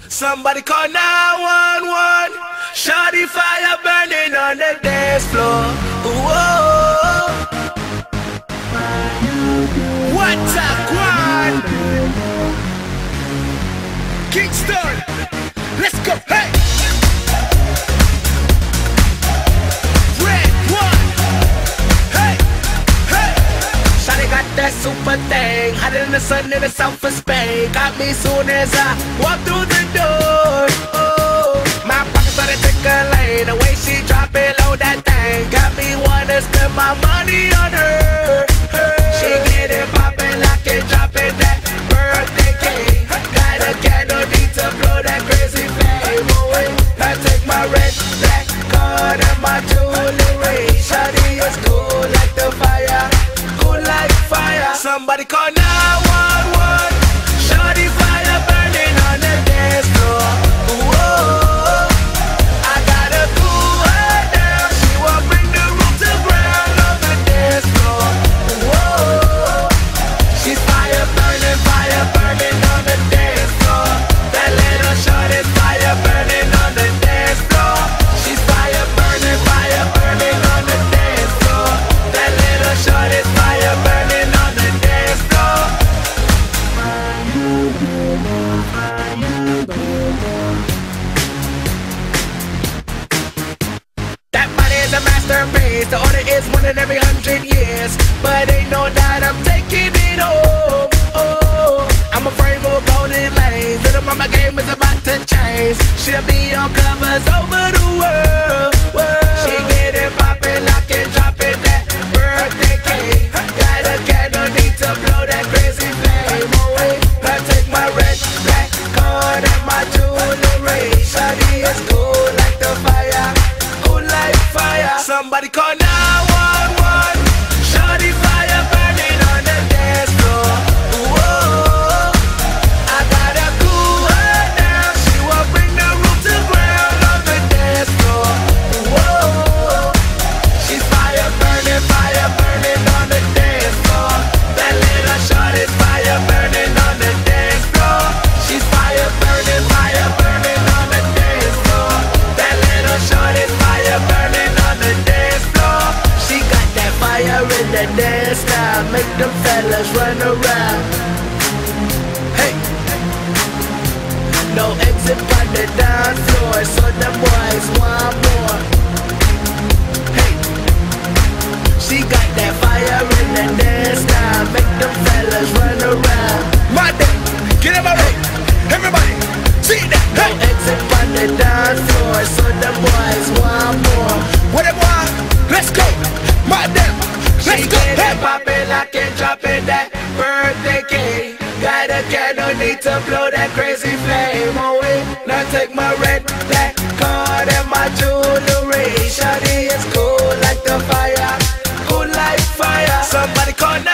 Somebody call 911. Shawty fire burning on the dance floor. Whoa. What's up, Quan? Kingston, let's go. Hey. Red one. Hey, hey. Shawty got that super thing, hotter than the sun in the south of Spain. Got me soon as I walk through the door. Oh, my pockets started tickling, the way she drop it low, that thing got me wanna spend my money on her. She get it poppin', lock it, drop it, that birthday cake. Got a candle, need to blow that crazy flame away. I take my red, black card and my jewelry. Shawty is cool like the fire, cool like fire. Somebody call 911. Shawty fire burning on the dance floor. Whoa, I gotta cool her down. She won't bring the roof to ground on the dance floor. Whoa, she's fire burning on the dance floor. That little shorty's fire burning on the dance floor. She's fire burning on the dance floor. That little shorty's fire burning on the dance floor. That body is a masterpiece. The order is one in every 100 years. But ain't no doubt I'm taking it home. Oh, I'm afraid of golden lanes. Little mama game is about to change. She'll be on covers over the world. She get it poppin', lock it, drop it, that birthday cake. Got a candle, need to blow that crazy flame away. I take my red, black card and my jewelry. Shawty is cool like the fire, cool like fire. Somebody call 911. Shawty fire burning on the dance floor. Whoa, I gotta cool her down. She won't bring the roof to ground on the dance floor. Whoa, she's fire burning on the dance floor. That little shorty's fire burning on the dance floor. She's fire burning on the dance floor. That little shorty's fire burning on the dance floor. She got that fire in the dance style, make them fellas run around. Hey, no exit on the dance floor, so them boys want more. Hey, she got that fire in the dance style, make them fellas run around. My day, get up already, everybody, see that. Hey, no exit on the dance floor, so them boys want more. What it want? Let's go, my damn, let's go. She get it poppin', lock it, drop it, that birthday cake. Got a candle, need to blow that crazy flame away. Now take my red, black card and my jewelry. Shawty is cool like the fire, cool like fire. Somebody call 911.